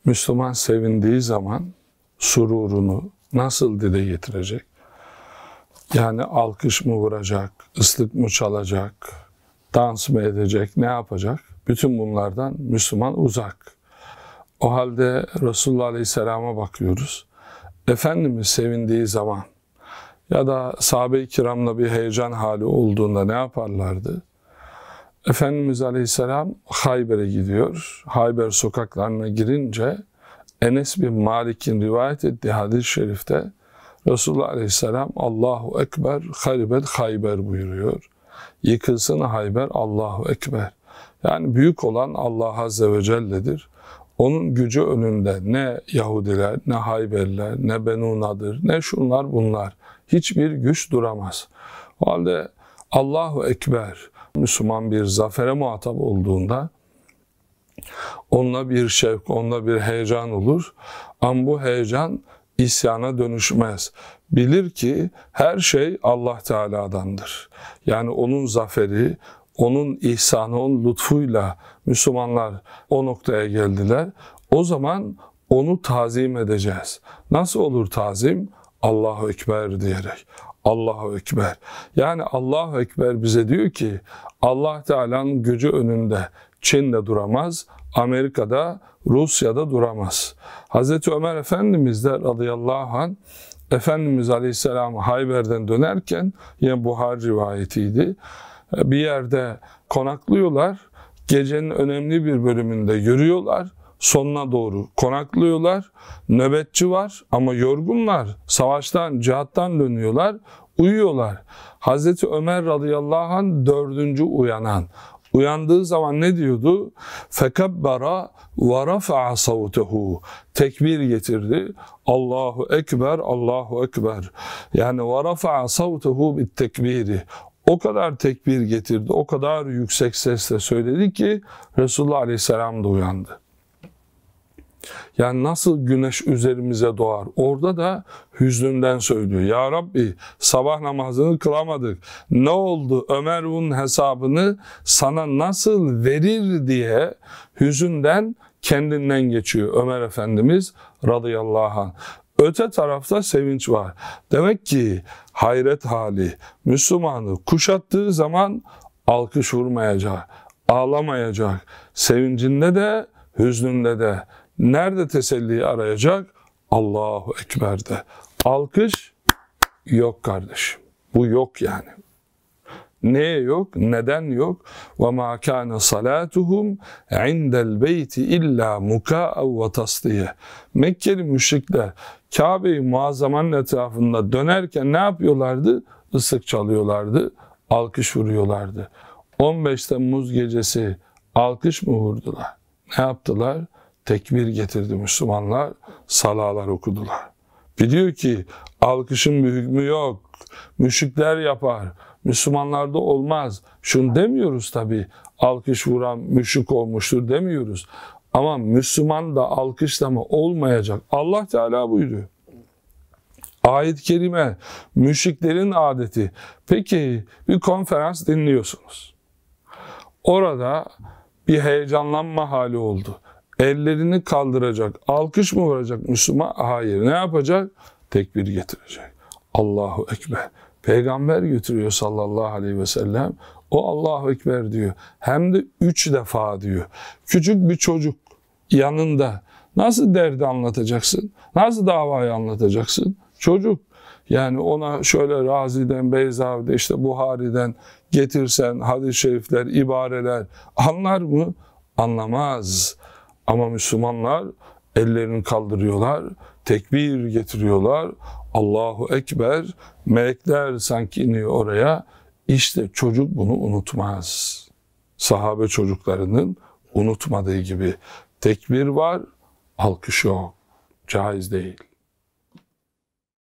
Müslüman sevindiği zaman sururunu nasıl dile getirecek? Yani alkış mı vuracak, ıslık mı çalacak, dans mı edecek, ne yapacak? Bütün bunlardan Müslüman uzak. O halde Resulullah Aleyhisselam'a bakıyoruz. Efendimiz sevindiği zaman ya da sahabe-i kiramla bir heyecan hali olduğunda ne yaparlardı? Efendimiz Aleyhisselam Hayber'e gidiyor. Hayber sokaklarına girince Enes bin Malik'in rivayet ettiği hadis-i şerifte Resulullah Aleyhisselam Allahu Ekber, haribet Hayber buyuruyor. Yıkılsın Hayber, Allahu Ekber. Yani büyük olan Allah Azze ve Celle'dir. Onun gücü önünde ne Yahudiler, ne Hayberliler, ne Benu Nadir, ne şunlar bunlar. Hiçbir güç duramaz. O halde Allahu Ekber, Müslüman bir zafere muhatap olduğunda onunla bir şevk, onunla bir heyecan olur. Ama bu heyecan isyana dönüşmez. Bilir ki her şey Allah Teala'dandır. Yani onun zaferi, onun ihsanı, onun lütfuyla Müslümanlar o noktaya geldiler. O zaman onu tazim edeceğiz. Nasıl olur tazim? Allahu Ekber diyerek. Allahu Ekber. Yani Allahu Ekber bize diyor ki Allah Teala'nın gücü önünde Çin'de duramaz, Amerika'da, Rusya'da duramaz. Hazreti Ömer Efendimiz de radıyallahu anh Efendimiz Aleyhisselam Hayber'den dönerken yine Buhari rivayetiydi. Bir yerde konaklıyorlar. Gecenin önemli bir bölümünde yürüyorlar. Sonuna doğru konaklıyorlar. Nöbetçi var ama yorgunlar. Savaştan, cihattan dönüyorlar. Uyuyorlar. Hazreti Ömer radıyallahu anh 4. uyanan. Uyandığı zaman ne diyordu? Fekabbara ve rafa'a savtehu. Tekbir getirdi. Allahu Ekber, Allahu Ekber. Yani ve rafa'a savtehu bit tekbiri. O kadar tekbir getirdi, o kadar yüksek sesle söyledi ki Resulullah Aleyhisselam da uyandı. Yani nasıl güneş üzerimize doğar? Orada da hüznünden söylüyor. Ya Rabbi sabah namazını kılamadık. Ne oldu? Ömer bunun hesabını sana nasıl verir diye hüzünden kendinden geçiyor Ömer Efendimiz radıyallahu anh. Öte tarafta sevinç var. Demek ki hayret hali Müslümanı kuşattığı zaman alkış vurmayacak, ağlamayacak. Sevincinde de, hüznünde de. Nerede teselliyi arayacak? Allahu Ekber'de. Alkış yok kardeşim. Bu yok yani. Neye yok? Neden yok? وَمَا كَانَ صَلَاتُهُمْ عِنْدَ الْبَيْتِ اِلَّا مُكَاءً وَتَصْدِيَ. Mekkeli müşrikler Kabe-i Muazzama'nın etrafında dönerken ne yapıyorlardı? Islık çalıyorlardı, alkış vuruyorlardı. 15 Temmuz gecesi alkış mı vurdular? Ne yaptılar? Tekbir getirdi Müslümanlar, salalar okudular. Biliyor ki alkışın bir hükmü yok. Müşrikler yapar. Müslümanlarda olmaz. Şunu demiyoruz tabii. Alkış vuran müşrik olmuştur demiyoruz. Ama Müslüman da alkışlama olmayacak. Allah Teala buyuruyor. Ayet-i kerime müşriklerin adeti. Peki bir konferans dinliyorsunuz. Orada bir heyecanlanma hali oldu. Ellerini kaldıracak. Alkış mı vuracak Müslüman? Hayır. Ne yapacak? Tekbir getirecek. Allahu Ekber. Peygamber götürüyor sallallahu aleyhi ve sellem. O Allahu Ekber diyor. Hem de 3 defa diyor. Küçük bir çocuk yanında nasıl derdi anlatacaksın? Nasıl davayı anlatacaksın? Çocuk. Yani ona şöyle Razi'den, Beyzavi'de, işte Buhari'den getirsen hadis-i şerifler, ibareler anlar mı? Anlamaz. Ama Müslümanlar ellerini kaldırıyorlar, tekbir getiriyorlar. Allahu Ekber, melekler sanki iniyor oraya. İşte çocuk bunu unutmaz. Sahabe çocuklarının unutmadığı gibi tekbir var, alkış yok. Caiz değil.